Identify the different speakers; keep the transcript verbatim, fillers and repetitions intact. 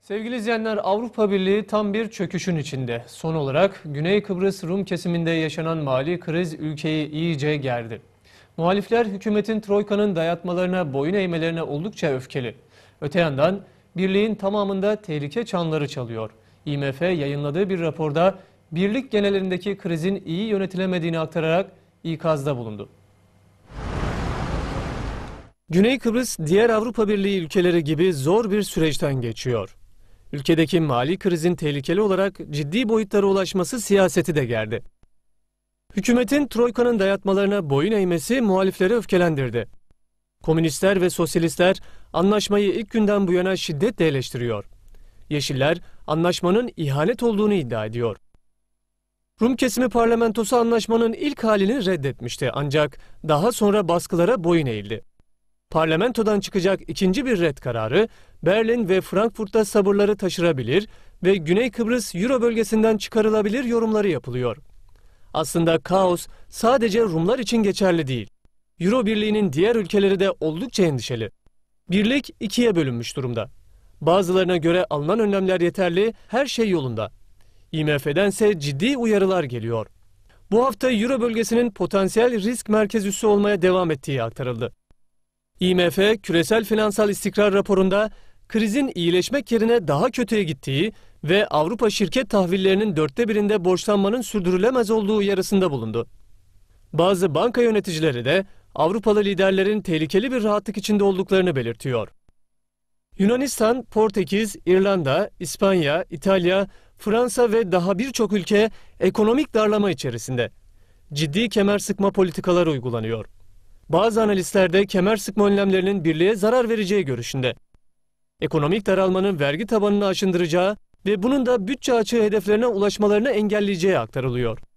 Speaker 1: Sevgili izleyenler, Avrupa Birliği tam bir çöküşün içinde. Son olarak Güney Kıbrıs Rum kesiminde yaşanan mali kriz ülkeyi iyice gerdi. Muhalifler hükümetin Troika'nın dayatmalarına boyun eğmelerine oldukça öfkeli. Öte yandan birliğin tamamında tehlike çanları çalıyor. I M F yayınladığı bir raporda birlik genelindeki krizin iyi yönetilemediğini aktararak ikazda bulundu. Güney Kıbrıs diğer Avrupa Birliği ülkeleri gibi zor bir süreçten geçiyor. Ülkedeki mali krizin tehlikeli olarak ciddi boyutlara ulaşması siyaseti de gerdi. Hükümetin Troika'nın dayatmalarına boyun eğmesi muhalifleri öfkelendirdi. Komünistler ve sosyalistler anlaşmayı ilk günden bu yana şiddetle eleştiriyor. Yeşiller anlaşmanın ihanet olduğunu iddia ediyor. Rum kesimi parlamentosu anlaşmanın ilk halini reddetmişti, ancak daha sonra baskılara boyun eğildi. Parlamentodan çıkacak ikinci bir red kararı Berlin ve Frankfurt'ta sabırları taşırabilir ve Güney Kıbrıs Euro bölgesinden çıkarılabilir yorumları yapılıyor. Aslında kaos sadece Rumlar için geçerli değil. Euro Birliği'nin diğer ülkeleri de oldukça endişeli. Birlik ikiye bölünmüş durumda. Bazılarına göre alınan önlemler yeterli, her şey yolunda. I M F'dense ciddi uyarılar geliyor. Bu hafta Euro bölgesinin potansiyel risk merkez üssü olmaya devam ettiği aktarıldı. I M F, küresel finansal istikrar raporunda krizin iyileşmek yerine daha kötüye gittiği ve Avrupa şirket tahvillerinin dörtte birinde borçlanmanın sürdürülemez olduğu uyarısında bulundu. Bazı banka yöneticileri de Avrupalı liderlerin tehlikeli bir rahatlık içinde olduklarını belirtiyor. Yunanistan, Portekiz, İrlanda, İspanya, İtalya, Fransa ve daha birçok ülke ekonomik darlama içerisinde. Ciddi kemer sıkma politikalar uygulanıyor. Bazı analistler de kemer sıkma önlemlerinin birliğe zarar vereceği görüşünde. Ekonomik daralmanın vergi tabanını aşındıracağı ve bunun da bütçe açığı hedeflerine ulaşmalarını engelleyeceği aktarılıyor.